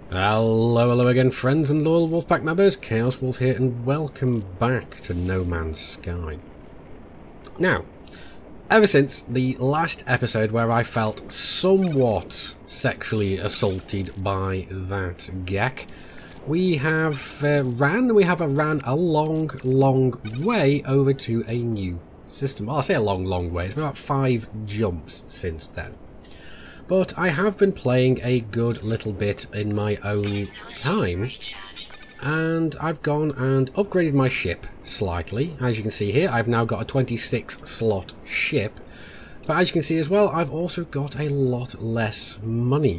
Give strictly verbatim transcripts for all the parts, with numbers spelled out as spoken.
Hello, hello again, friends and loyal Wolfpack members. Chaos Wolf here, and welcome back to No Man's Sky. Now, ever since the last episode where I felt somewhat sexually assaulted by that Gek, we have uh, ran, we have uh, ran a long, long way over to a new system. Well, I'll say a long, long way. It's been about five jumps since then. But I have been playing a good little bit in my own time, and I've gone and upgraded my ship slightly. As you can see here, I've now got a twenty-six slot ship, but as you can see as well, I've also got a lot less money.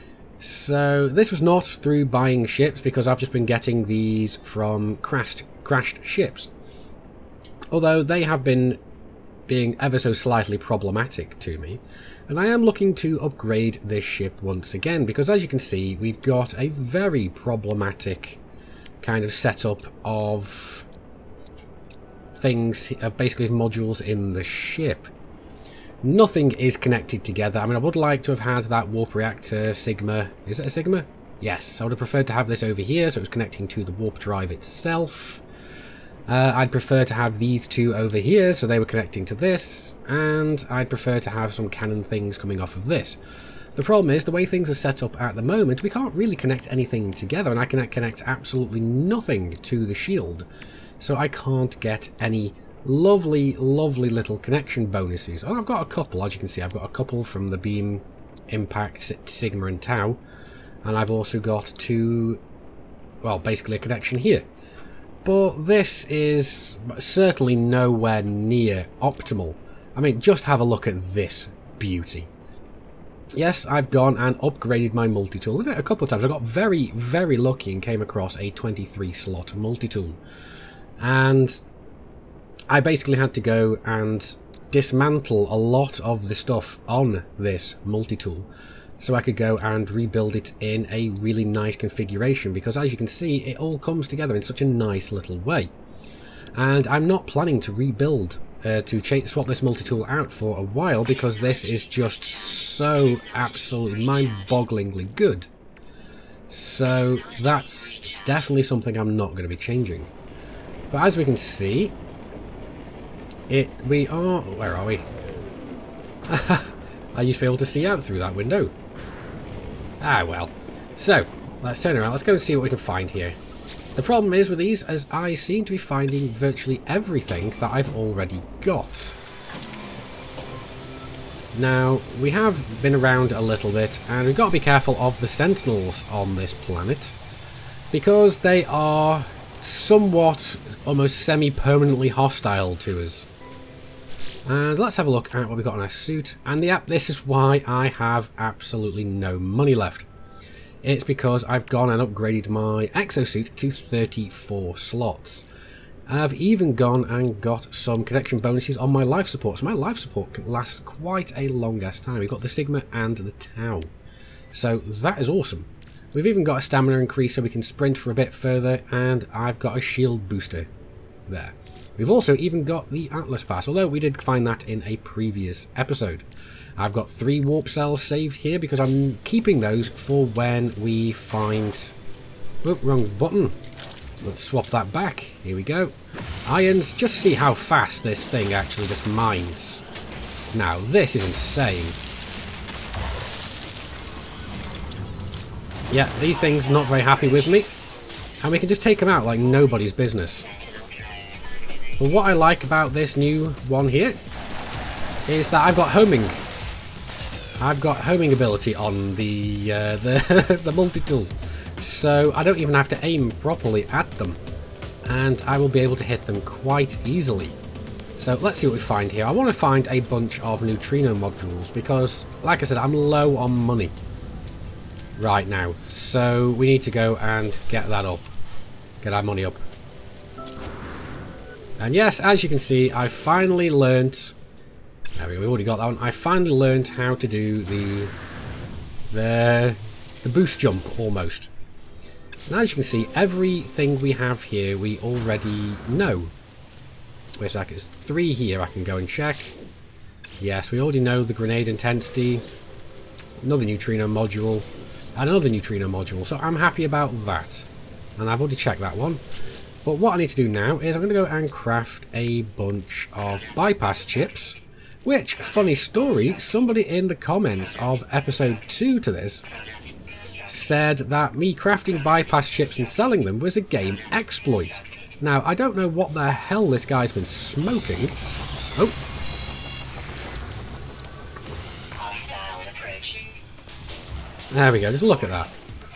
So this was not through buying ships, because I've just been getting these from crashed, crashed ships. Although they have been being ever so slightly problematic to me. And I am looking to upgrade this ship once again, because as you can see, we've got a very problematic kind of setup of things, uh, basically modules in the ship. Nothing is connected together. I mean, I would like to have had that warp reactor Sigma. Is it a Sigma? Yes, I would have preferred to have this over here, so it was connecting to the warp drive itself. Uh, I'd prefer to have these two over here, so they were connecting to this, and I'd prefer to have some cannon things coming off of this. The problem is, the way things are set up at the moment, we can't really connect anything together, and I can connect absolutely nothing to the shield. So I can't get any lovely, lovely little connection bonuses. Oh, I've got a couple, as you can see. I've got a couple from the Beam, Impact, Sigma and Tau, and I've also got two, well, basically a connection here. But this is certainly nowhere near optimal. I mean, just have a look at this beauty. Yes, I've gone and upgraded my multi-tool. I did it a couple of times. I got very, very lucky and came across a twenty-three slot multi-tool. And I basically had to go and dismantle a lot of the stuff on this multi-tool, so I could go and rebuild it in a really nice configuration, because as you can see, it all comes together in such a nice little way. And I'm not planning to rebuild, uh, to change, swap this multi-tool out for a while, because this is just so absolutely mind-bogglingly good. So that's definitely something I'm not going to be changing. But as we can see, it we are... where are we? I used to be able to see out through that window. Ah, well. So, let's turn around. Let's go and see what we can find here. The problem is with these, as I seem to be finding virtually everything that I've already got. Now, we have been around a little bit, and we've got to be careful of the Sentinels on this planet, because they are somewhat, almost semi-permanently hostile to us. And let's have a look at what we've got on our suit. And the app, this is why I have absolutely no money left. It's because I've gone and upgraded my exosuit to thirty-four slots. And I've even gone and got some connection bonuses on my life support. So my life support can last quite a long ass time. We've got the Sigma and the Tau. So that is awesome. We've even got a stamina increase so we can sprint for a bit further. And I've got a shield booster there. We've also even got the Atlas Pass, although we did find that in a previous episode. I've got three warp cells saved here because I'm keeping those for when we find... oh, wrong button. Let's swap that back. Here we go. Irons, just see how fast this thing actually just mines. Now, this is insane. Yeah, these things not very happy with me. And we can just take them out like nobody's business. But what I like about this new one here is that I've got homing. I've got homing ability on the uh, the, the multi-tool, so I don't even have to aim properly at them, and I will be able to hit them quite easily. So let's see what we find here. I want to find a bunch of neutrino modules because, like I said, I'm low on money right now, so we need to go and get that up, get our money up. And yes, as you can see, I finally learnt... there we go, we already got that one. I finally learnt how to do the... the... the boost jump, almost. And as you can see, everything we have here, we already know. Wait a sec, there's three here I can go and check. Yes, we already know the grenade intensity. Another neutrino module. and another neutrino module, so I'm happy about that. And I've already checked that one. But what I need to do now is I'm going to go and craft a bunch of bypass chips, which, funny story, somebody in the comments of episode two to this said that me crafting bypass chips and selling them was a game exploit. Now, I don't know what the hell this guy's been smoking. Oh. There we go, just look at that.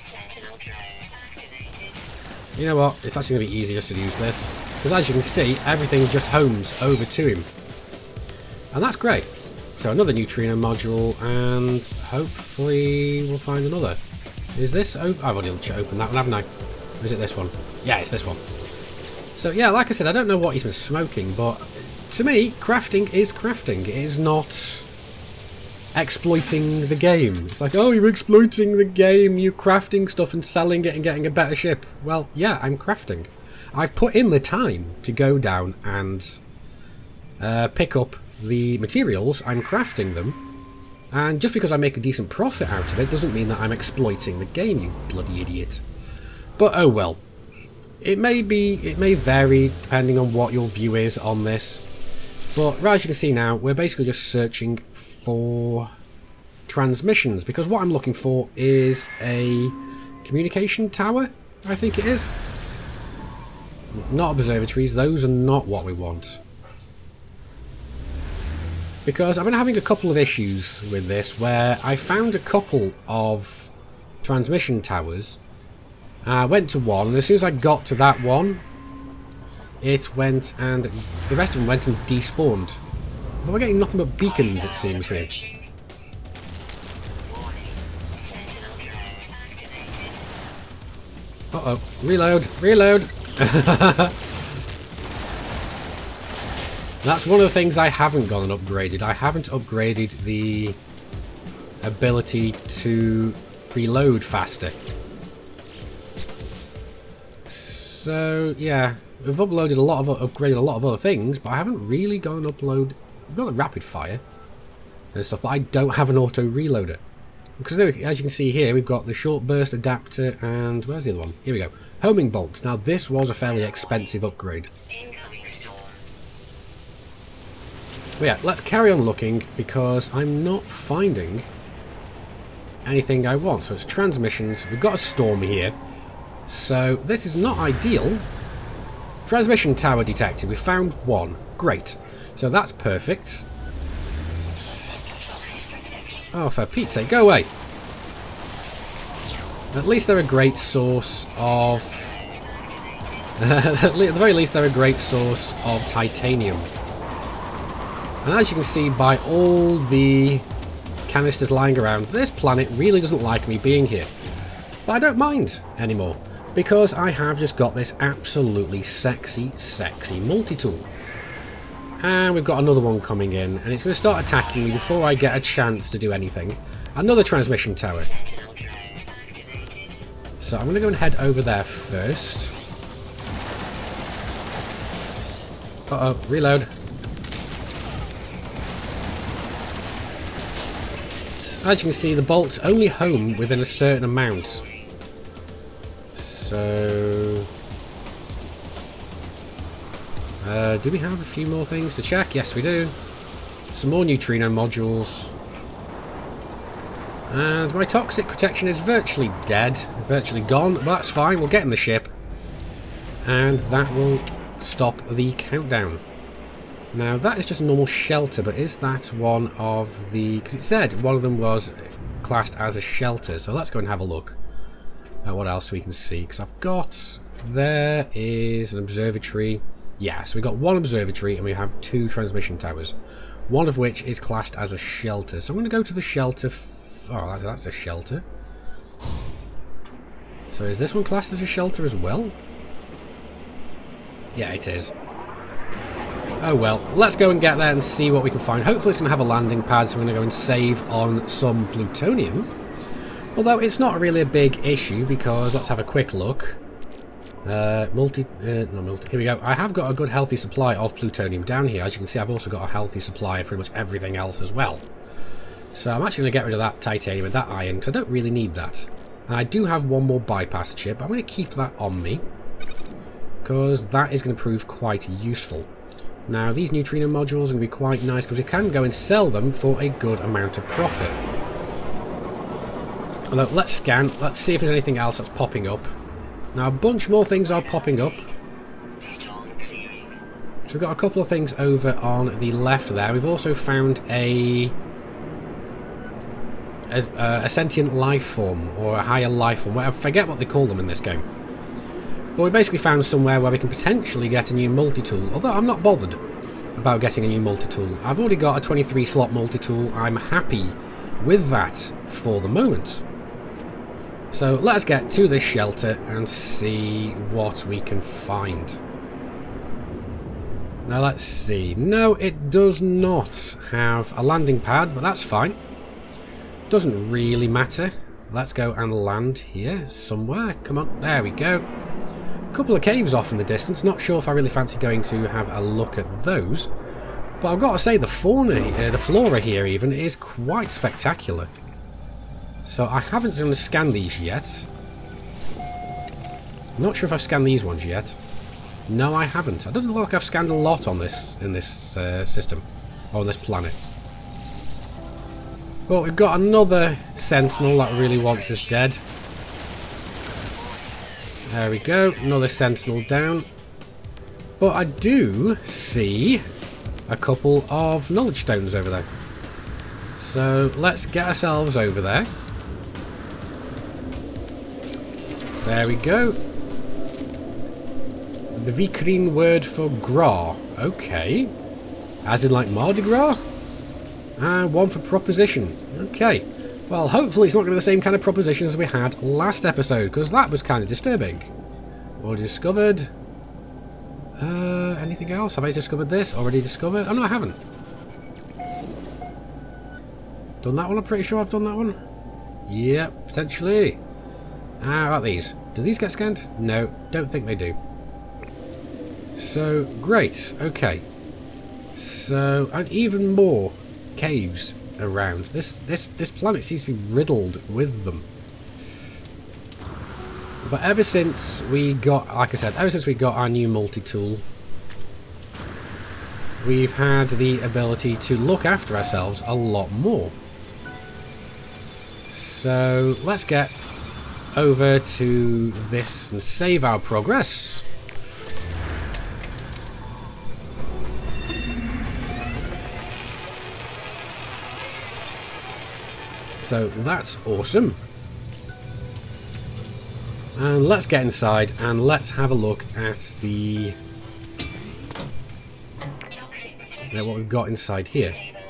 You know what, it's actually going to be easier just to use this. Because as you can see, everything just homes over to him. And that's great. So another neutrino module, and hopefully we'll find another. Is this open? I've already opened that one, haven't I? Or is it this one? Yeah, it's this one. So yeah, like I said, I don't know what he's been smoking, but to me, crafting is crafting. It is not exploiting the game. It's like, oh, you're exploiting the game, you're crafting stuff and selling it and getting a better ship. Well, yeah, I'm crafting. I've put in the time to go down and uh, pick up the materials. I'm crafting them, and just because I make a decent profit out of it doesn't mean that I'm exploiting the game, you bloody idiot. But oh well. It may be, it may vary depending on what your view is on this. But as you can see now, we're basically just searching for transmissions, because what I'm looking for is a communication tower, I think it is. Not observatories, those are not what we want. Because I've been having a couple of issues with this where I found a couple of transmission towers. I uh, went to one, and as soon as I got to that one, it went and the rest of them went and despawned. But we're getting nothing but beacons, it seems here. Uh-oh. Reload! Reload! That's one of the things I haven't gone and upgraded. I haven't upgraded the ability to reload faster. So, yeah. We've uploaded a lot of, upgraded a lot of other things, but I haven't really gone and upload. I've got the rapid fire and stuff, but I don't have an auto reloader. Because there, as you can see here, we've got the short burst adapter, and where's the other one? Here we go. Homing bolts. Now this was a fairly expensive upgrade. But yeah, let's carry on looking, because I'm not finding anything I want. So it's transmissions. We've got a storm here. So this is not ideal. Transmission tower detected. We found one. Great. So that's perfect. Oh, for Pete's sake, go away. At least they're a great source of... at the very least, they're a great source of titanium. And as you can see by all the canisters lying around, this planet really doesn't like me being here. But I don't mind anymore, because I have just got this absolutely sexy, sexy multi-tool. And we've got another one coming in, and it's going to start attacking me before I get a chance to do anything. Another transmission tower. So I'm going to go and head over there first. Uh-oh, reload. As you can see, the bolts only home within a certain amount. So... Uh, do we have a few more things to check? Yes, we do. Some more neutrino modules. And my toxic protection is virtually dead. Virtually gone. But that's fine. We'll get in the ship. And that will stop the countdown. Now, that is just a normal shelter, but is that one of the... Because it said one of them was classed as a shelter. So let's go and have a look at what else we can see. Because I've got... There is an observatory. Yeah, so we've got one observatory and we have two transmission towers. One of which is classed as a shelter. So I'm going to go to the shelter. F oh, that's a shelter. So is this one classed as a shelter as well? Yeah, it is. Oh well, let's go and get there and see what we can find. Hopefully it's going to have a landing pad, so we're going to go and save on some plutonium. Although it's not really a big issue, because let's have a quick look. Uh, multi, uh, not multi, here we go. I have got a good healthy supply of plutonium down here. As you can see, I've also got a healthy supply of pretty much everything else as well. So I'm actually going to get rid of that titanium and that iron, because I don't really need that. And I do have one more bypass chip. I'm going to keep that on me, because that is going to prove quite useful. Now, these neutrino modules are going to be quite nice, because we can go and sell them for a good amount of profit. Although, let's scan. Let's see if there's anything else that's popping up. Now, a bunch more things are popping up. So we've got a couple of things over on the left there. We've also found a... A, a sentient life form, or a higher life form. I forget what they call them in this game. But we basically found somewhere where we can potentially get a new multi-tool. Although I'm not bothered about getting a new multi-tool. I've already got a twenty-three slot multi-tool. I'm happy with that for the moment. So let's get to this shelter and see what we can find. Now let's see. No, it does not have a landing pad, but that's fine. Doesn't really matter. Let's go and land here somewhere. Come on, there we go. A couple of caves off in the distance. Not sure if I really fancy going to have a look at those. But I've got to say, the fauna, uh, the flora here even, is quite spectacular. So I haven't going to scan these yet. Not sure if I've scanned these ones yet. No, I haven't. It doesn't look like I've scanned a lot on this in this uh, system, or on this planet. But we've got another sentinel that really wants us dead. There we go, another sentinel down. But I do see a couple of knowledge stones over there. So let's get ourselves over there. There we go. The Vikrine word for Gras. Okay. As in like Mardi Gras? And one for proposition. Okay. Well, hopefully it's not going to be the same kind of proposition as we had last episode, because that was kind of disturbing. Already discovered. Uh, anything else? Have I discovered this? Already discovered? Oh no, I haven't. Done that one? I'm pretty sure I've done that one. Yep, potentially. How about these? Do these get scanned? No, don't think they do. So, great. Okay. So, and even more caves around. This this this planet seems to be riddled with them. But ever since we got, like I said, ever since we got our new multi-tool, we've had the ability to look after ourselves a lot more. So let's get over to this and save our progress. So that's awesome. And let's get inside and let's have a look at the at what we've got inside here.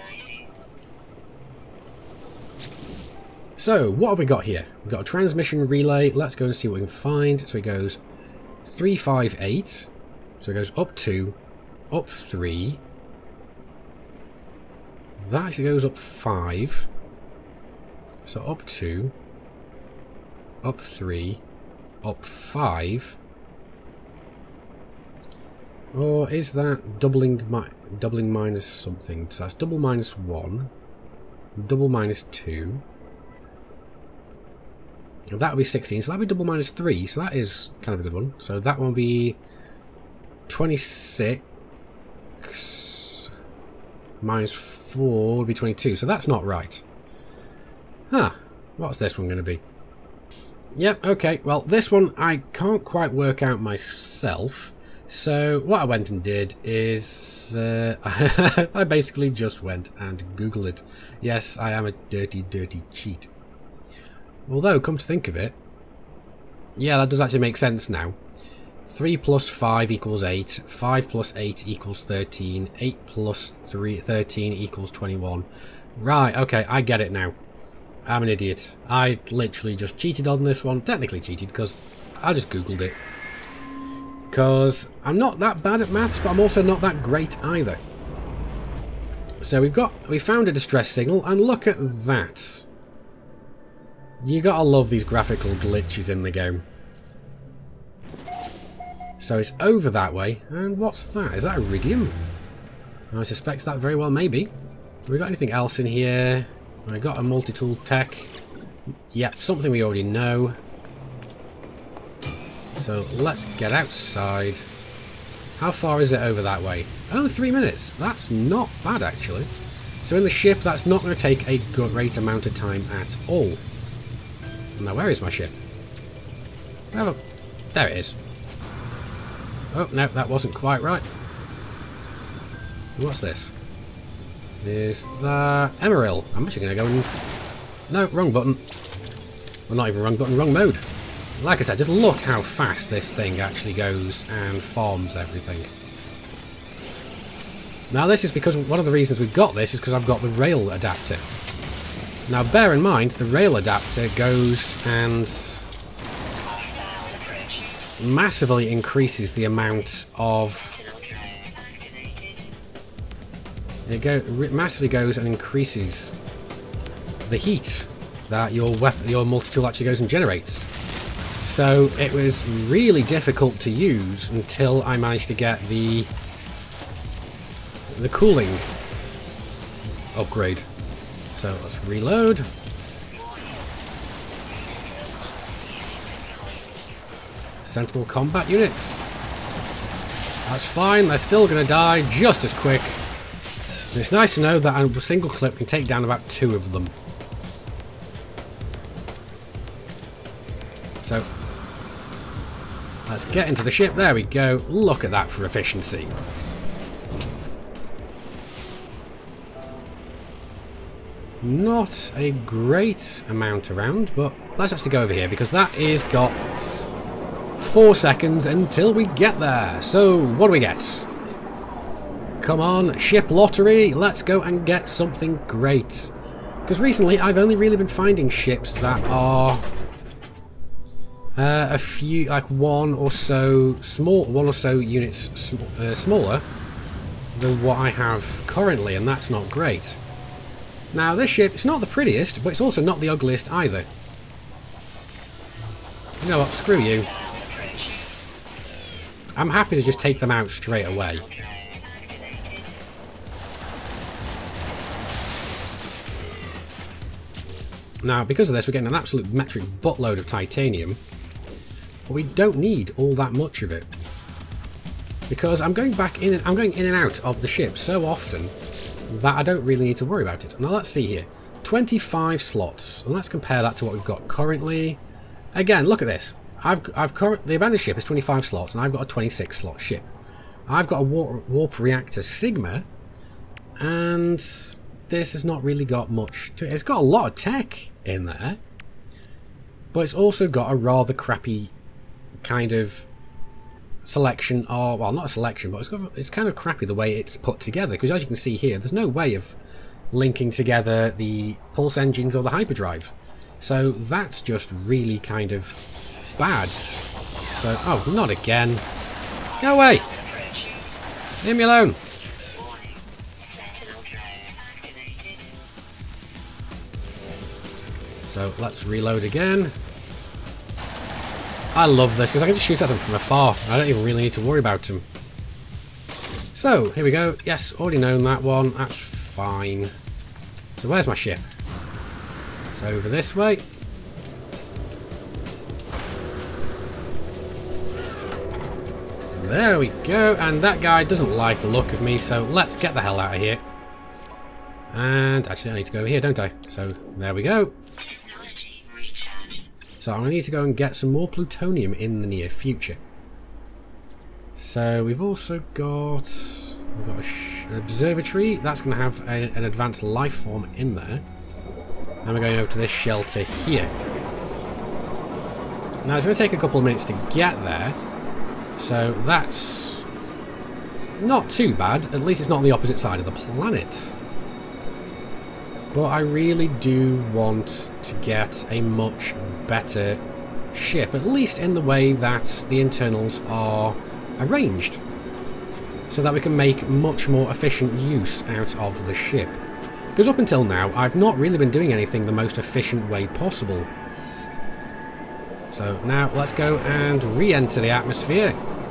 So what have we got here? We've got a transmission relay. Let's go and see what we can find. So it goes three five eight. So it goes up two, up three. That actually goes up five. So up two, up three, up five. Or is that doubling mi doubling minus something? So that's double minus one, double minus two. And that would be sixteen. So that would be double minus three. So that is kind of a good one. So that one would be twenty-six minus four would be twenty-two. So that's not right. Huh, what's this one going to be? Yep, okay, well this one I can't quite work out myself, so what I went and did is uh, I basically just went and Googled it. Yes, I am a dirty, dirty cheat. Although, come to think of it, yeah, that does actually make sense now. three plus five equals eight, five plus eight equals thirteen, eight plus three, thirteen equals twenty-one. Right, okay, I get it now. I'm an idiot. I literally just cheated on this one. Technically cheated because I just Googled it. Because I'm not that bad at maths, but I'm also not that great either. So we've got, we found a distress signal, and look at that. You gotta love these graphical glitches in the game. So it's over that way, and what's that? Is that iridium? I suspect that very well may be. Have we got anything else in here? I got a multi-tool tech. Yep, something we already know. So let's get outside. How far is it over that way? Oh, three minutes. That's not bad, actually. So in the ship, that's not going to take a great amount of time at all. Now, where is my ship? Oh, there it is. Oh, no, that wasn't quite right. What's this? Is that Emerald? I'm actually going to go and... No, wrong button. Well, not even wrong button, wrong mode. Like I said, just look how fast this thing actually goes and farms everything. Now this is because one of the reasons we've got this is because I've got the rail adapter. Now bear in mind, the rail adapter goes and massively increases the amount of... It go, massively goes and increases the heat that your weapon, your multi-tool actually goes and generates. So it was really difficult to use until I managed to get the the cooling upgrade. So let's reload. Sentinel combat units. That's fine, they're still going to die just as quick. And it's nice to know that a single clip can take down about two of them. So, let's get into the ship. There we go. Look at that for efficiency. Not a great amount around, but let's actually go over here because that is got four seconds until we get there. So, what do we get? Come on, ship lottery. Let's go and get something great. Because recently I've only really been finding ships that are uh, a few, like one or so small, one or so units sm uh, smaller than what I have currently, and that's not great. Now this ship, it's not the prettiest, but it's also not the ugliest either. You know what, screw you. I'm happy to just take them out straight away. Now, because of this, we're getting an absolute metric buttload of titanium, but we don't need all that much of it. Because I'm going back in and I'm going in and out of the ship so often that I don't really need to worry about it. Now let's see here. twenty-five slots, and let's compare that to what we've got currently. Again, look at this. I've I've current the abandoned ship is twenty-five slots, and I've got a twenty-six slot ship. I've got a warp, warp reactor Sigma, and this has not really got much to it. It's got a lot of tech in there, but it's also got a rather crappy kind of selection, or well, not a selection, but it's got, it's kind of crappy the way it's put together, because as you can see here, there's no way of linking together the pulse engines or the hyperdrive, so that's just really kind of bad. So, oh, not again. Go away! Leave me alone! So let's reload again. I love this because I can just shoot at them from afar. I don't even really need to worry about them. So here we go. Yes, already known that one. That's fine. So where's my ship? It's over this way. There we go. And that guy doesn't like the look of me, so let's get the hell out of here. And actually I need to go over here, don't I? So there we go. So I'm going to need to go and get some more plutonium in the near future. So we've also got, we've got a sh an observatory. That's going to have a, an advanced life form in there. And we're going over to this shelter here. Now it's going to take a couple of minutes to get there. So that's not too bad. At least it's not on the opposite side of the planet. But I really do want to get a much better ship, at least in the way that the internals are arranged, so that we can make much more efficient use out of the ship. Because up until now, I've not really been doing anything the most efficient way possible. So now let's go and re-enter the atmosphere.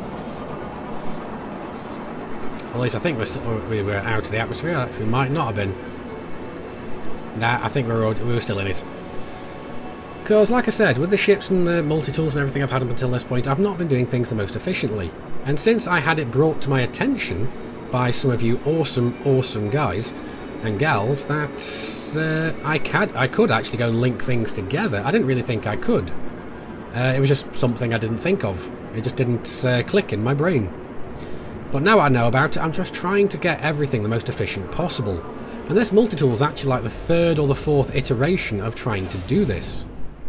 At least I think we're still we were out of the atmosphere. We might not have been. Nah, I think we were we were still in it. Because, like I said, with the ships and the multi-tools and everything I've had up until this point, I've not been doing things the most efficiently. And since I had it brought to my attention by some of you awesome, awesome guys and gals, that uh, I, can, I could actually go and link things together. I didn't really think I could. Uh, it was just something I didn't think of. It just didn't uh, click in my brain. But now I know about it, I'm just trying to get everything the most efficient possible. And this multi-tool is actually like the third or the fourth iteration of trying to do this.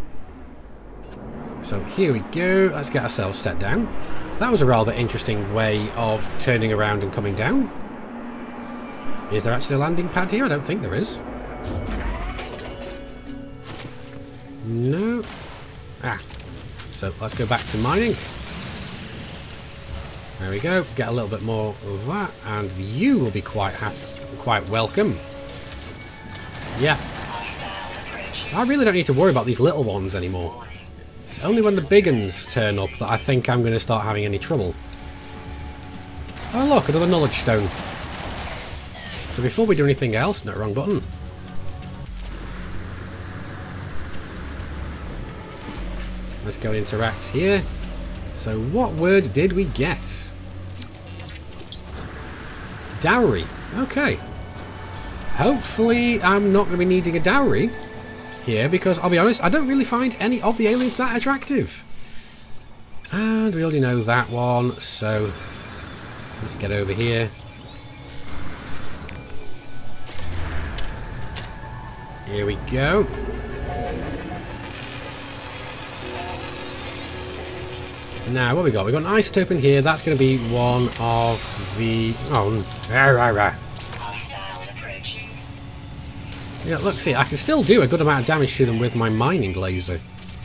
So here we go, let's get ourselves set down. That was a rather interesting way of turning around and coming down. Is there actually a landing pad here? I don't think there is. No. Ah. So let's go back to mining. There we go, get a little bit more of that, and you will be quite happy, quite welcome. Yeah. I really don't need to worry about these little ones anymore. It's only when the big uns turn up that I think I'm going to start having any trouble. Oh look, another knowledge stone. So before we do anything else, no, wrong button. Let's go and interact here. So what word did we get? Dowry. Okay. Hopefully I'm not going to be needing a dowry here, because I'll be honest, I don't really find any of the aliens that attractive. And we already know that one, so let's get over here. Here we go. Now, what we got? We've got an isotope in here. That's going to be one of the... Oh, rah, rah, rah. Yeah, look, see, I can still do a good amount of damage to them with my mining laser.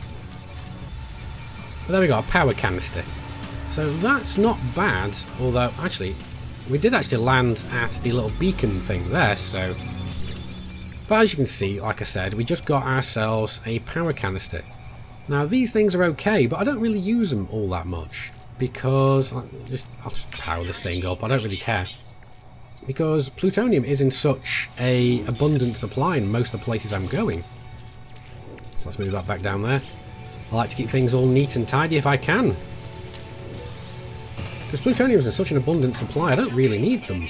But there we go, a power canister. So that's not bad, although, actually, we did actually land at the little beacon thing there, so... But as you can see, like I said, we just got ourselves a power canister. Now, these things are okay, but I don't really use them all that much. Because... I'll just, I'll just power this thing up, I don't really care. Because plutonium is in such a abundant supply in most of the places I'm going. So let's move that back down there. I like to keep things all neat and tidy if I can. Because plutonium is in such an abundant supply, I don't really need them.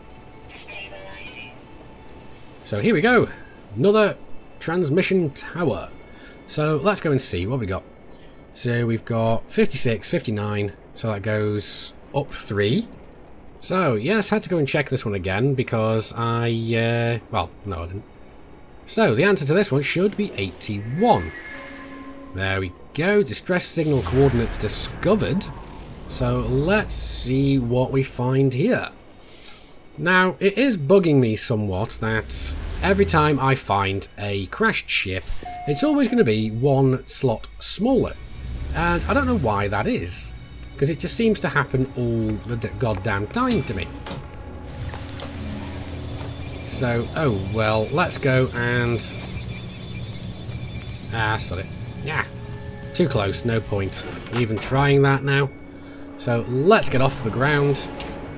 So here we go. Another transmission tower. So let's go and see what we got. So we've got fifty-six, fifty-nine. So that goes up three. So, yes, had to go and check this one again because I, uh, well, no I didn't. So, the answer to this one should be eighty-one. There we go, distress signal coordinates discovered. So, let's see what we find here. Now, it is bugging me somewhat that every time I find a crashed ship, it's always going to be one slot smaller. And I don't know why that is. Because it just seems to happen all the goddamn time to me. So, oh well, let's go and... Ah, sorry. Yeah, too close, no point even trying that now. So, let's get off the ground.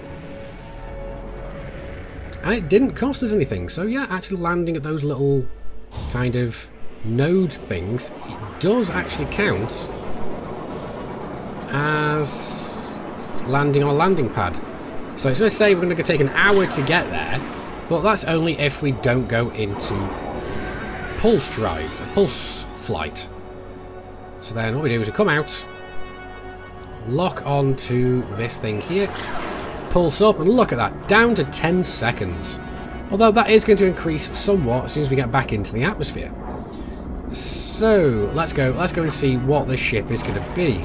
And it didn't cost us anything, so yeah, actually landing at those little kind of node things, it does actually count as landing on a landing pad. So it's going to say we're going to take an hour to get there, but that's only if we don't go into pulse drive, a pulse flight. So then what we do is we come out, lock onto this thing here, pulse up, and look at that, down to ten seconds. Although that is going to increase somewhat as soon as we get back into the atmosphere. So let's go, let's go and see what this ship is going to be.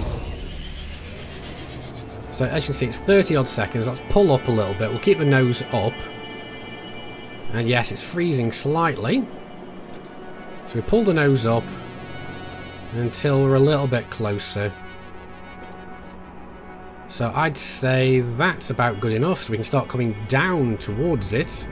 So as you can see, it's thirty odd seconds. Let's pull up a little bit. We'll keep the nose up. And yes, it's freezing slightly. So we pull the nose up until we're a little bit closer. So I'd say that's about good enough, so we can start coming down towards it.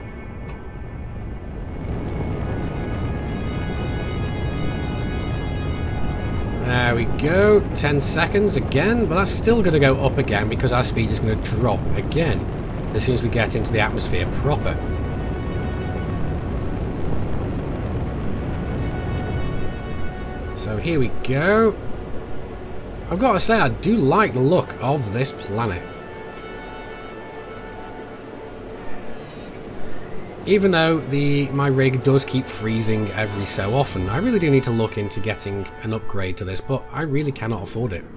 There we go, ten seconds again, but that's still going to go up again because our speed is going to drop again as soon as we get into the atmosphere proper. So here we go. I've got to say, I do like the look of this planet. Even though the my rig does keep freezing every so often, I really do need to look into getting an upgrade to this, but I really cannot afford it.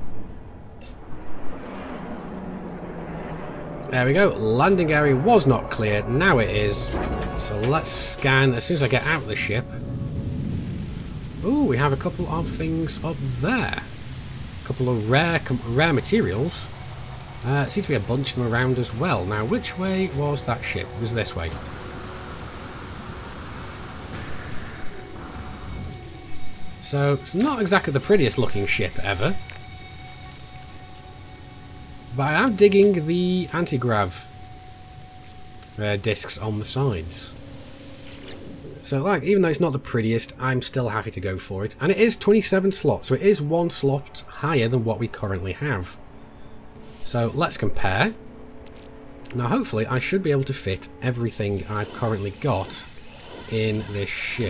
There we go. Landing area was not clear. Now it is. So let's scan as soon as I get out of the ship. Ooh, we have a couple of things up there. A couple of rare, rare materials. Uh, seems to be a bunch of them around as well. Now, which way was that ship? It was this way. So, it's not exactly the prettiest looking ship ever. But I am digging the anti-grav uh, discs on the sides. So, like, even though it's not the prettiest, I'm still happy to go for it. And it is twenty-seven slots, so it is one slot higher than what we currently have. So, let's compare. Now, hopefully, I should be able to fit everything I've currently got in this ship.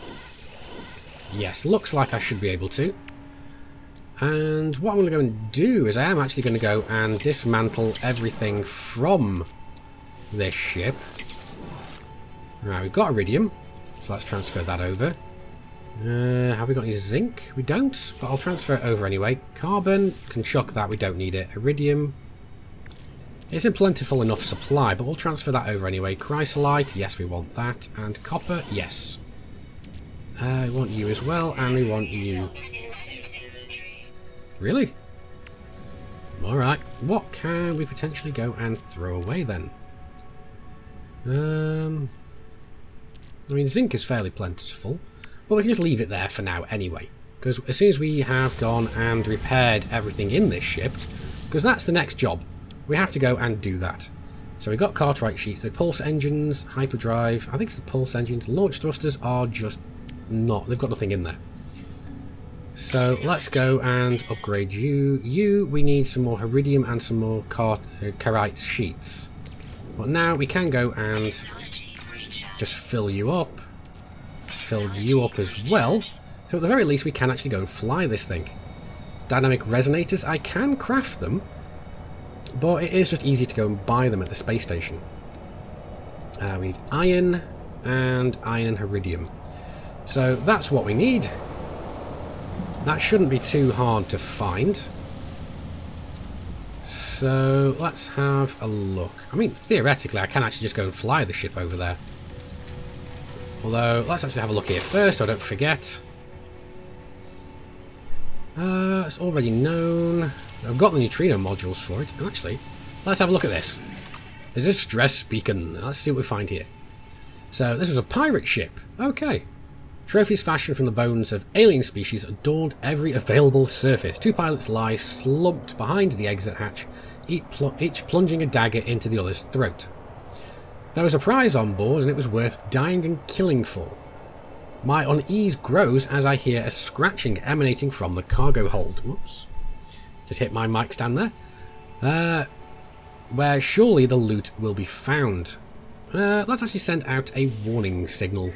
Yes, looks like I should be able to. And what I'm going to go and do is I am actually going to go and dismantle everything from this ship. Right, we've got iridium, so let's transfer that over. Uh, have we got any zinc? We don't, but I'll transfer it over anyway. Carbon, can chuck that, we don't need it. Iridium, it's in plentiful enough supply, but we'll transfer that over anyway. Chrysolite, yes, we want that. And copper, yes. Uh, we want you as well, and we want you. Really? Alright, what can we potentially go and throw away then? Um, I mean, zinc is fairly plentiful, but we can just leave it there for now anyway. Because as soon as we have gone and repaired everything in this ship, because that's the next job, we have to go and do that. So we've got Cartwright sheets, the pulse engines, hyperdrive, I think it's the pulse engines, launch thrusters are just not, they've got nothing in there. So let's go and upgrade you. You, we need some more iridium and some more car uh, carite sheets. But now we can go and just fill you up. Fill you up as well. So at the very least we can actually go and fly this thing. Dynamic resonators, I can craft them. But it is just easy to go and buy them at the space station. Uh, we need iron and iron and iridium. So that's what we need. That shouldn't be too hard to find. So let's have a look. I mean, theoretically, I can actually just go and fly the ship over there. Although, let's actually have a look here first so I don't forget. Uh, it's already known. I've got the neutrino modules for it. And actually, let's have a look at this. The distress beacon. Let's see what we find here. So, this was a pirate ship. Okay. Trophies fashioned from the bones of alien species adorned every available surface. Two pilots lie slumped behind the exit hatch, each, pl each plunging a dagger into the other's throat. There was a prize on board, and it was worth dying and killing for. My unease grows as I hear a scratching emanating from the cargo hold. Whoops. Just hit my mic stand there. Uh, where surely the loot will be found. Uh, let's actually send out a warning signal.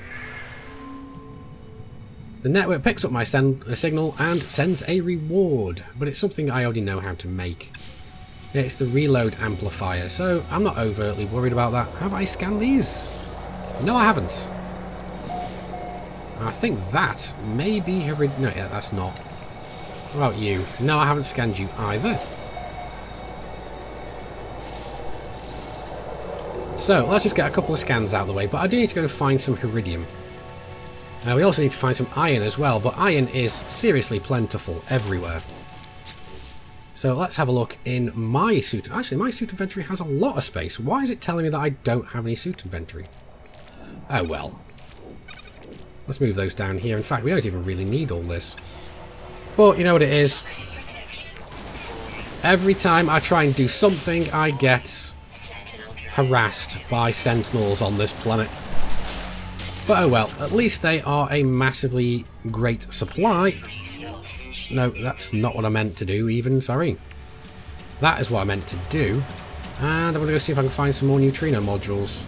The network picks up my send a signal and sends a reward, but it's something I already know how to make. It's the reload amplifier, so I'm not overtly worried about that. Have I scanned these? No, I haven't. I think that may be... No, yeah, that's not. What about you? No, I haven't scanned you either. So, let's just get a couple of scans out of the way, but I do need to go and find some iridium. Uh, we also need to find some iron as well, but iron is seriously plentiful everywhere. So let's have a look in my suit. Actually, my suit inventory has a lot of space. Why is it telling me that I don't have any suit inventory? Oh well. Let's move those down here. In fact, we don't even really need all this. But you know what it is? Every time I try and do something, I get harassed by sentinels on this planet. But oh well, at least they are a massively great supply. No, that's not what I meant to do even, sorry. That is what I meant to do. And I'm going to go see if I can find some more neutrino modules.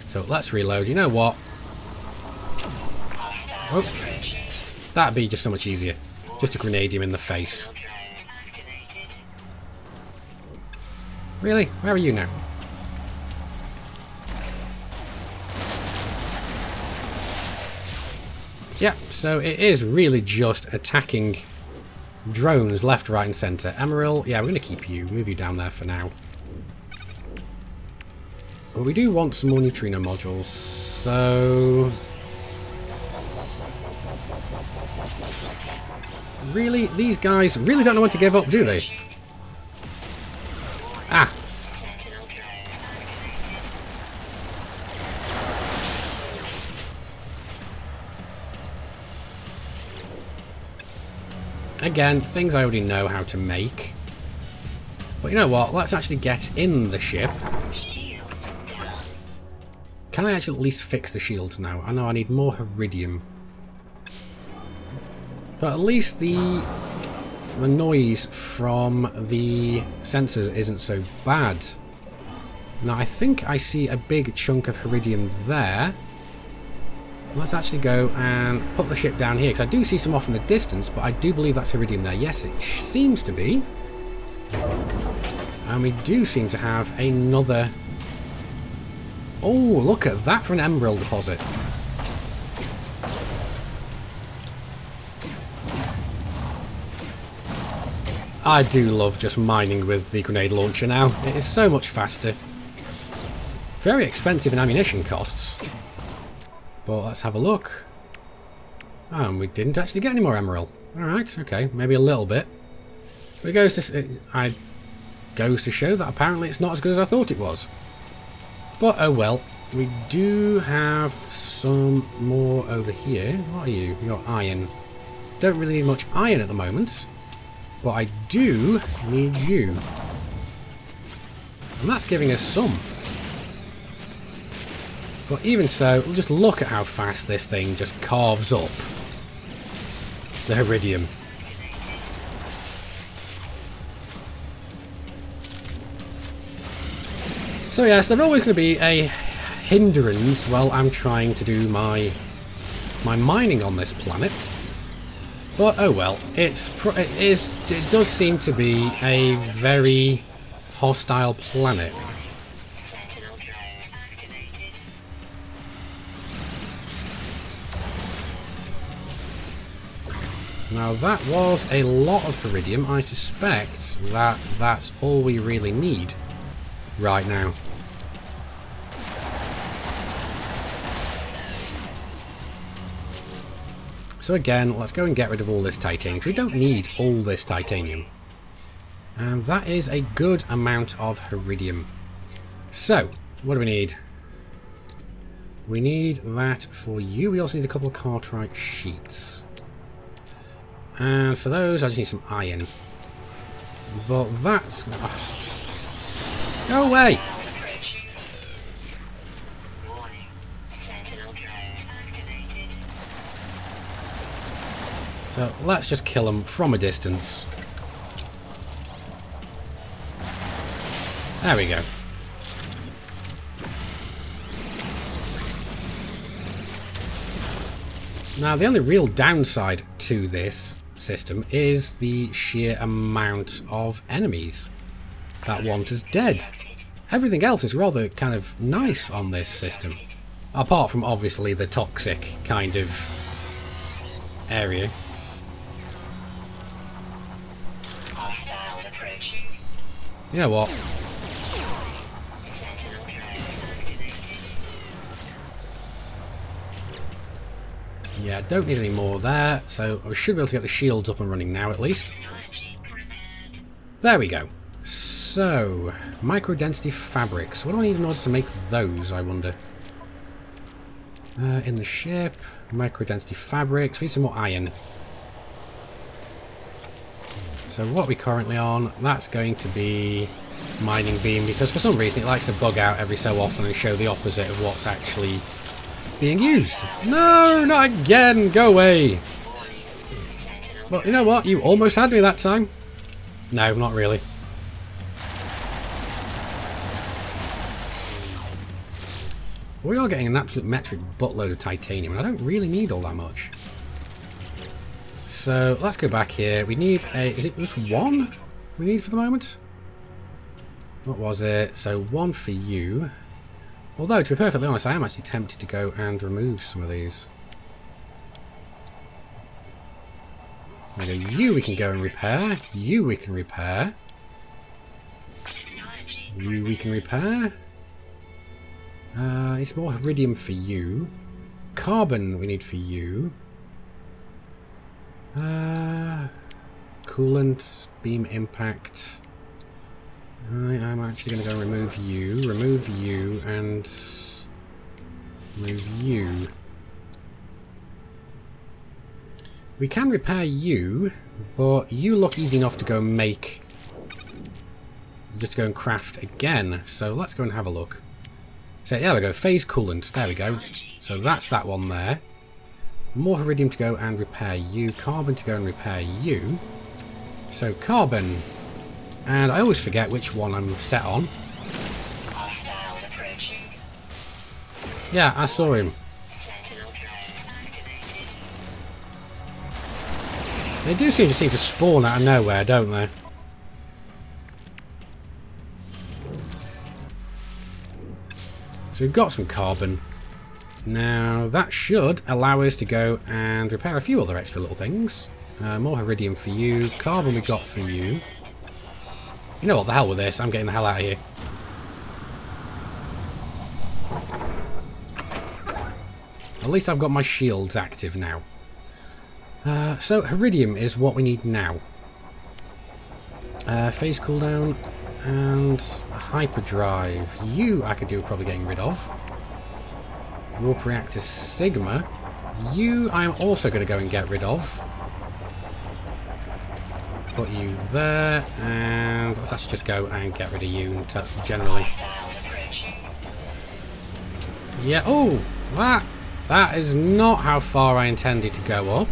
So let's reload. You know what? Oh, that'd be just so much easier. Just to grenade him in the face. Really? Where are you now? Yep, so it is really just attacking drones left, right and centre. Emerald, yeah, we're going to keep you. Move you down there for now. But we do want some more neutrino modules, so... Really? These guys really don't know when to give up, do they? Ah! Again, things I already know how to make. But you know what? Let's actually get in the ship. Can I actually at least fix the shield now? I know I need more Heridium. But at least the the noise from the sensors isn't so bad. Now I think I see a big chunk of Heridium there. Let's actually go and put the ship down here, because I do see some off in the distance, but I do believe that's Heridium there. Yes, it seems to be. And we do seem to have another... Oh, look at that for an emerald deposit. I do love just mining with the grenade launcher now. It is so much faster. Very expensive in ammunition costs. But let's have a look. Oh, and we didn't actually get any more emerald. Alright, okay, maybe a little bit. But it goes to, it, I, goes to show that apparently it's not as good as I thought it was. But oh well. We do have some more over here. What are you? You're iron. Don't really need much iron at the moment. But I do need you. And that's giving us some. But even so, we'll just look at how fast this thing just carves up the Heridium. So yes, there's always going to be a hindrance while I'm trying to do my my mining on this planet. But oh well, it's pro it is it does seem to be a very hostile planet. Now that was a lot of Heridium. I suspect that that's all we really need right now. So again, let's go and get rid of all this titanium. We don't need all this titanium. And that is a good amount of Heridium. So, what do we need? We need that for you. We also need a couple of Cartwright sheets. And for those, I just need some iron. But that's... Oh. Go away! So let's just kill them from a distance. There we go. Now the only real downside to this system is the sheer amount of enemies that want us dead. Everything else is rather kind of nice on this system. Apart from obviously the toxic kind of area. You know what? Yeah, don't need any more there, so I should be able to get the shields up and running now at least. There we go. So, micro-density fabrics. What do I need in order to make those, I wonder? Uh, in the ship, micro-density fabrics. We need some more iron. So what are we currently on? That's going to be mining beam, because for some reason it likes to bug out every so often and show the opposite of what's actually being used. No, not again! Go away! Well, you know what? You almost had me that time. No, not really. We are getting an absolute metric buttload of titanium, and I don't really need all that much. So let's go back here. We need a... Is it just one we need for the moment? What was it? So one for you. Although, to be perfectly honest, I am actually tempted to go and remove some of these. There we go. You we can go and repair. You we can repair. You we can repair. Uh, it's more iridium for you. Carbon we need for you. Uh, coolant, beam impact. I am actually going to go remove you, remove you, and remove you. We can repair you, but you look easy enough to go and make. Just to go and craft again. So let's go and have a look. So there we go, phase coolant. There we go. So that's that one there. More iridium to go and repair you. Carbon to go and repair you. So carbon. And I always forget which one I'm set on. Yeah, I saw him. They do seem to seem to spawn out of nowhere, don't they? So we've got some carbon. Now that should allow us to go and repair a few other extra little things. Uh, more iridium for you. Carbon we got for you. You know what, the hell with this. I'm getting the hell out of here. At least I've got my shields active now. Uh, so iridium is what we need now. Uh, phase cooldown. And hyperdrive. You I could do probably getting rid of. Warp reactor Sigma. You I'm also going to go and get rid of. Put you there, and let's actually just go and get rid of you generally. Yeah, oh, that, that is not how far I intended to go up.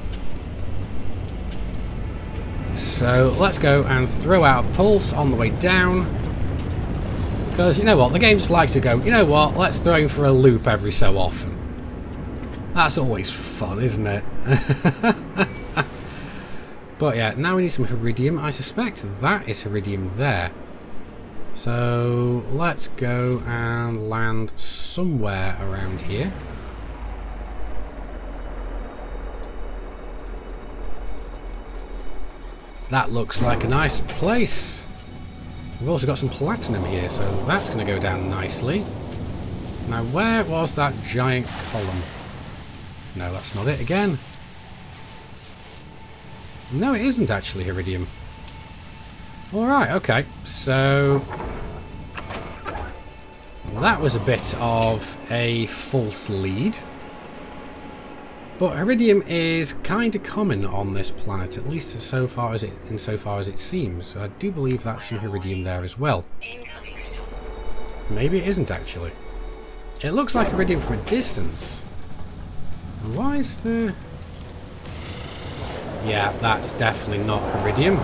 So let's go and throw out a pulse on the way down. Because you know what, the game just likes to go, you know what, let's throw him for a loop every so often. That's always fun, isn't it? But yeah, now we need some iridium. I suspect that is iridium there. So let's go and land somewhere around here. That looks like a nice place. We've also got some platinum here, so that's going to go down nicely. Now, where was that giant column? No, that's not it again. No, it isn't actually iridium. Alright, okay. So that was a bit of a false lead. But iridium is kind of common on this planet, at least so far as it insofar as it seems. So I do believe that's some iridium there as well. Maybe it isn't actually. It looks like iridium from a distance. Why is there... Yeah, that's definitely not iridium.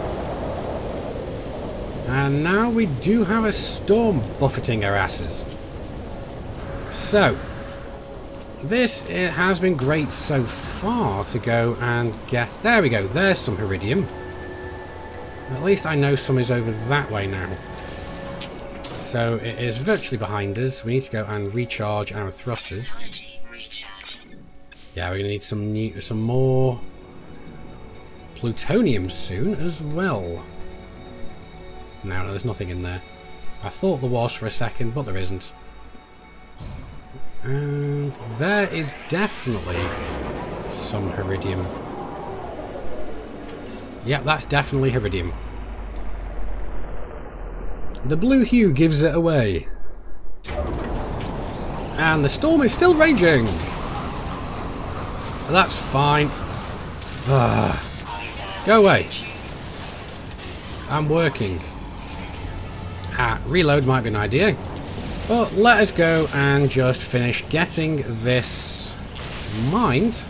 And now we do have a storm buffeting our asses. So, this it has been great so far to go and get... There we go, there's some iridium. At least I know some is over that way now. So it is virtually behind us. We need to go and recharge our thrusters. Yeah, we're going to need some new, some more plutonium soon as well. No, no, there's nothing in there. I thought there was for a second, but there isn't. And there is definitely some iridium. Yep, that's definitely iridium. The blue hue gives it away. And the storm is still raging. That's fine. Ugh. Go away. I'm working. Ah, reload might be an idea. But let us go and just finish getting this mined.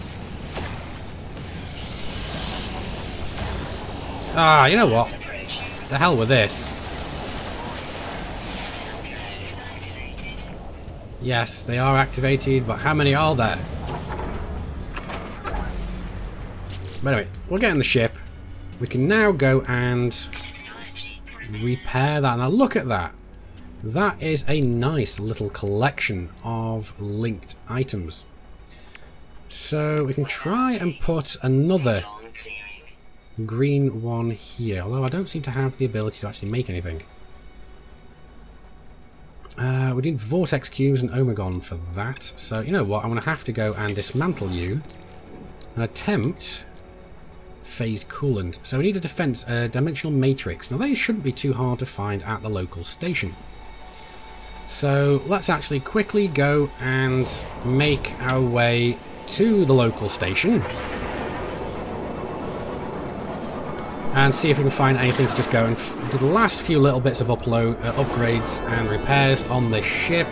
Ah, you know what? The hell with this. Yes, they are activated, but how many are there? But anyway, we'll get in the ship. We can now go and repair that. Now look at that. That is a nice little collection of linked items. So we can try and put another green one here. Although I don't seem to have the ability to actually make anything. Uh, we need vortex cubes and omegon for that. So you know what? I'm going to have to go and dismantle you and attempt phase coolant. So we need a defense, uh, dimensional matrix. Now these shouldn't be too hard to find at the local station. So let's actually quickly go and make our way to the local station and see if we can find anything to just go and f do the last few little bits of upload, uh, upgrades and repairs on this ship.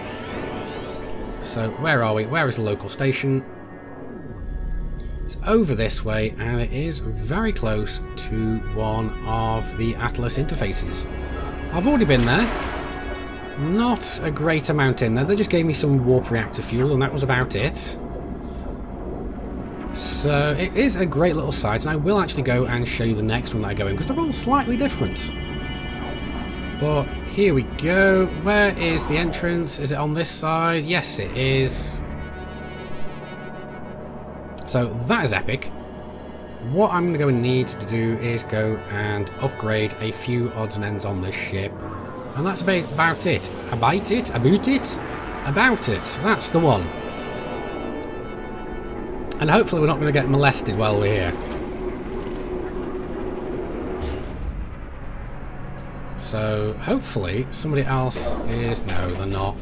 So where are we? Where is the local station? It's over this way, and it is very close to one of the Atlas interfaces. I've already been there. Not a great amount in there. They just gave me some warp reactor fuel, and that was about it. So it is a great little site, and I will actually go and show you the next one that I go in, because they're all slightly different. But here we go. Where is the entrance? Is it on this side? Yes, it is. So that is epic. What I'm going to go and need to do is go and upgrade a few odds and ends on this ship. And that's about, about it. About it? About it? About it. That's the one. And hopefully we're not going to get molested while we're here. So hopefully somebody else is... No, they're not.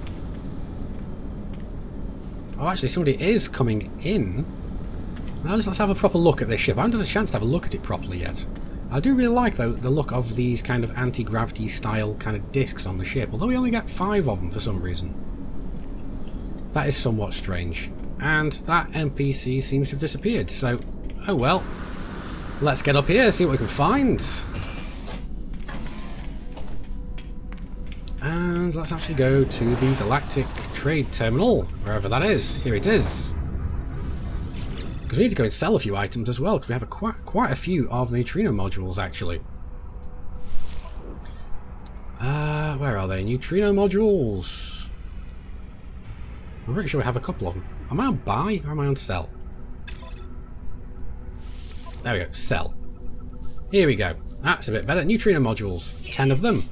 Oh, actually somebody is coming in. Now let's, let's have a proper look at this ship. I haven't had a chance to have a look at it properly yet. I do really like, though, the look of these kind of anti-gravity style kind of discs on the ship, although we only get five of them for some reason. That is somewhat strange. And that N P C seems to have disappeared, so, oh well. Let's get up here, see what we can find. And let's actually go to the Galactic Trade Terminal, wherever that is. Here it is. Because we need to go and sell a few items as well, because we have a quite, quite a few of the neutrino modules, actually. Uh, where are they? Neutrino modules. I'm pretty sure we have a couple of them. Am I on buy or am I on sell? There we go, sell. Here we go. That's a bit better. Neutrino modules, ten of them.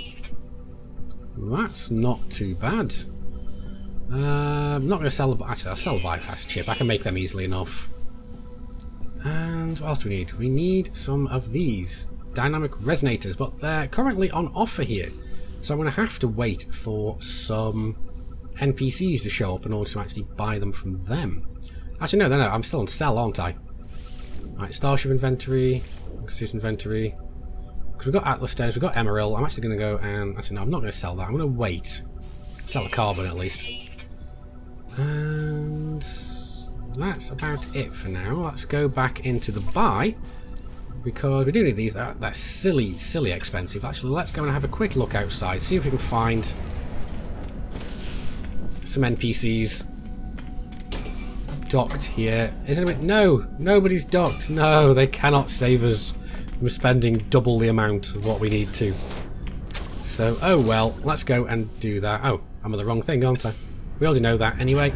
That's not too bad. Uh, I'm not going to sell the... Actually, I'll sell the bypass chip. I can make them easily enough. And what else do we need? We need some of these dynamic resonators, but they're currently on offer here. So I'm going to have to wait for some N P Cs to show up in order to actually buy them from them. Actually, no, no, no. I'm still on sell, aren't I? Alright, Starship inventory. Suit inventory. Because we've got Atlas stones, we've got Emerald. I'm actually going to go and... Actually, no, I'm not going to sell that. I'm going to wait. Sell the carbon, at least. And that's about it for now. Let's go back into the buy, because we do need these. They're, they're silly, silly expensive. Actually, let's go and have a quick look outside, see if we can find some N P Cs docked here. Isn't it? No, nobody's docked. No, they cannot save us from spending double the amount of what we need to. So, oh well, let's go and do that. Oh, I'm on the wrong thing, aren't I? We already know that anyway.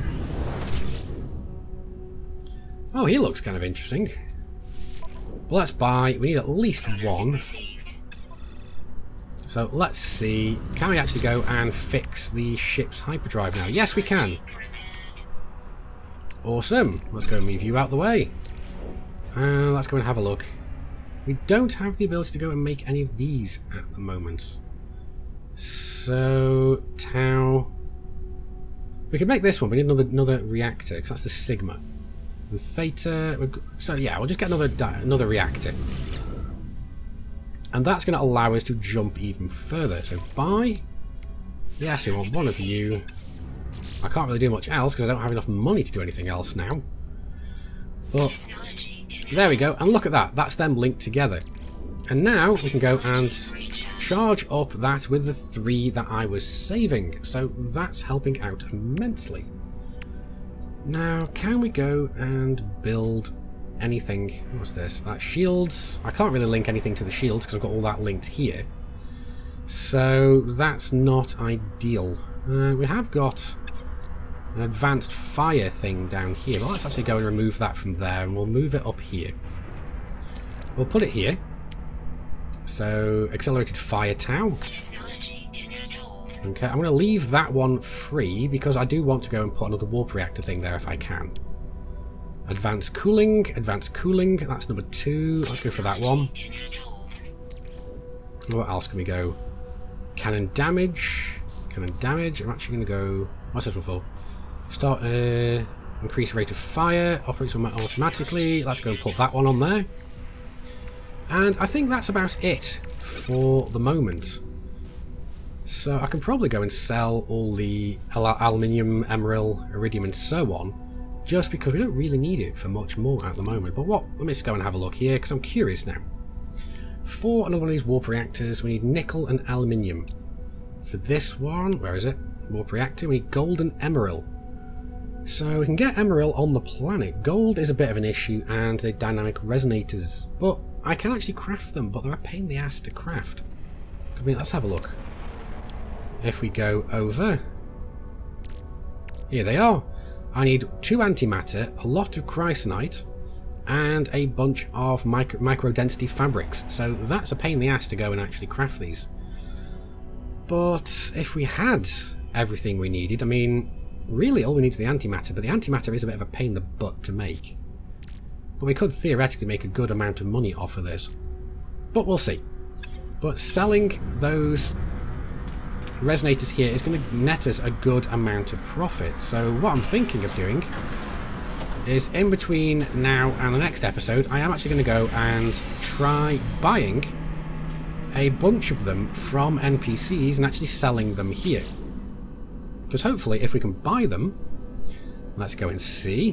Oh, he looks kind of interesting. Well, let's buy. We need at least one. So let's see. Can we actually go and fix the ship's hyperdrive now? Yes, we can. Awesome. Let's go and move you out the way. And let's go and have a look. We don't have the ability to go and make any of these at the moment. So, Tau... We could make this one. We need another another reactor, because that's the Sigma. And Theta... So yeah, we'll just get another another reactor. And that's going to allow us to jump even further. So buy... Yes, we want one of you. I can't really do much else, because I don't have enough money to do anything else now. But... There we go. And look at that. That's them linked together. And now we can go and charge up that with the three that I was saving. So that's helping out immensely. Now, can we go and build anything? What's this? Uh, shields. I can't really link anything to the shields because I've got all that linked here. So that's not ideal. Uh, we have got an advanced fire thing down here. Well, let's actually go and remove that from there, and we'll move it up here. We'll put it here. So, accelerated fire tower. Okay, I'm going to leave that one free because I do want to go and put another warp reactor thing there if I can. Advanced cooling, advanced cooling, that's number two. Let's go for that one. What else can we go? Cannon damage. Cannon damage. I'm actually going to go... What's this one for? Start, uh, increase rate of fire. Operates automatically. Let's go and put that one on there. And I think that's about it for the moment. So I can probably go and sell all the al aluminium, emerald, iridium and so on, just because we don't really need it for much more at the moment. But what? Let me just go and have a look here, because I'm curious now. For another one of these warp reactors, we need nickel and aluminium. For this one, where is it? Warp reactor, we need gold and emerald. So we can get emerald on the planet. Gold is a bit of an issue, and the dynamic resonators. But I can actually craft them, but they're a pain in the ass to craft. I mean, let's have a look. If we go over, here they are. I need two antimatter, a lot of chrysonite, and a bunch of micro, micro density fabrics. So that's a pain in the ass to go and actually craft these. But if we had everything we needed, I mean, really all we need is the antimatter, but the antimatter is a bit of a pain in the butt to make. But we could theoretically make a good amount of money off of this. But we'll see. But selling those resonators here is going to net us a good amount of profit. So what I'm thinking of doing is, in between now and the next episode, I am actually going to go and try buying a bunch of them from N P Cs and actually selling them here. Because hopefully if we can buy them, let's go and see.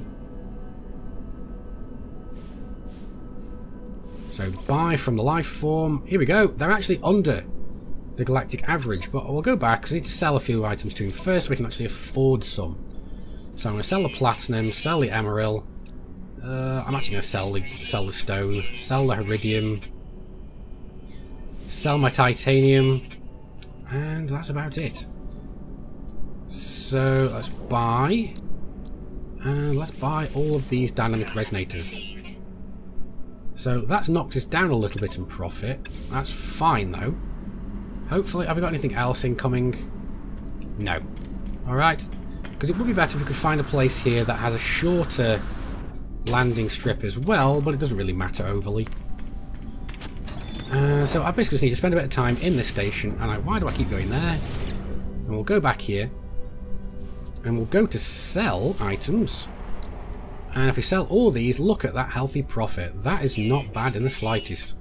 So buy from the life form. Here we go. They're actually under the galactic average, but we'll go back because I need to sell a few items to him first so we can actually afford some. So I'm going to sell the platinum, sell the emerald. Uh, I'm actually going to sell the sell the stone, sell the iridium, sell my titanium, and that's about it. So let's buy, and let's buy all of these dynamic resonators. So that's knocked us down a little bit in profit. That's fine though. Hopefully, have we got anything else incoming? No. Alright. Because it would be better if we could find a place here that has a shorter landing strip as well, but it doesn't really matter overly. Uh, so I basically just need to spend a bit of time in this station, and I, why do I keep going there? And we'll go back here, and we'll go to sell items. And if we sell all of these, look at that healthy profit. That is not bad in the slightest.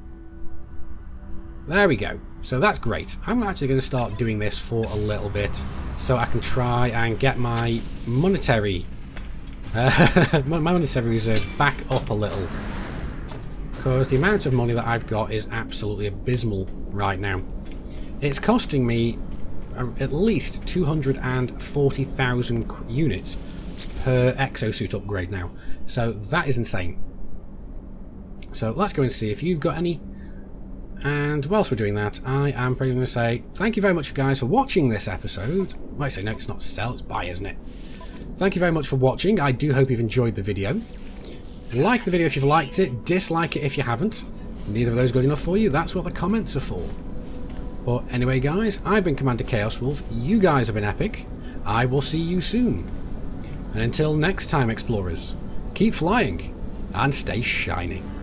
There we go. So that's great. I'm actually going to start doing this for a little bit so I can try and get my monetary uh, my monetary reserve back up a little, because the amount of money that I've got is absolutely abysmal right now. It's costing me at least two hundred forty thousand units per exosuit upgrade now, so that is insane. So let's go and see if you've got any. And whilst we're doing that, I am probably going to say thank you very much, guys, for watching this episode. Well, I say no, it's not sell, it's buy, isn't it? Thank you very much for watching. I do hope you've enjoyed the video. Like the video if you've liked it, dislike it if you haven't. Neither of those good enough for you, that's what the comments are for. But anyway, guys, I've been Commander Chaos Wolf, you guys have been epic. I will see you soon. And until next time, explorers, keep flying and stay shining.